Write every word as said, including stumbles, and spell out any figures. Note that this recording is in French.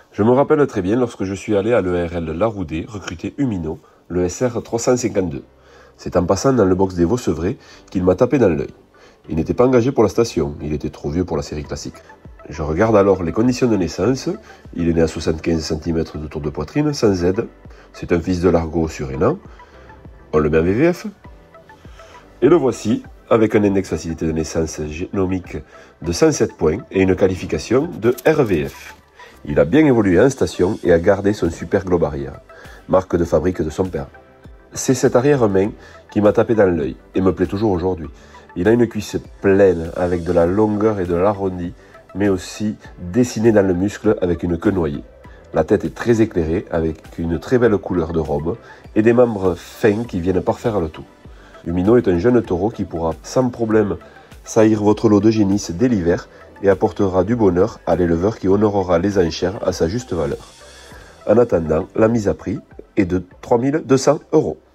Je me rappelle très bien lorsque je suis allé à l'E R L Laroudé recruter Umino, le S R trois cent cinquante-deux. C'est en passant dans le box des Vaux-Sevrés qu'il m'a tapé dans l'œil. Il n'était pas engagé pour la station, il était trop vieux pour la série classique. Je regarde alors les conditions de naissance. Il est né à soixante-quinze centimètres de tour de poitrine, sans aide. C'est un fils de Largo surrénant. On le met en V V F. Et le voici, avec un index facilité de naissance génomique de cent sept points et une qualification de R V F. Il a bien évolué en station et a gardé son super globe arrière, marque de fabrique de son père. C'est cette arrière-main qui m'a tapé dans l'œil et me plaît toujours aujourd'hui. Il a une cuisse pleine avec de la longueur et de l'arrondi, mais aussi dessinée dans le muscle avec une queue noyée. La tête est très éclairée avec une très belle couleur de robe et des membres fins qui viennent parfaire le tout. Umino est un jeune taureau qui pourra sans problème saillir votre lot de génisses dès l'hiver et apportera du bonheur à l'éleveur qui honorera les enchères à sa juste valeur. En attendant, la mise à prix est de trois mille deux cents euros.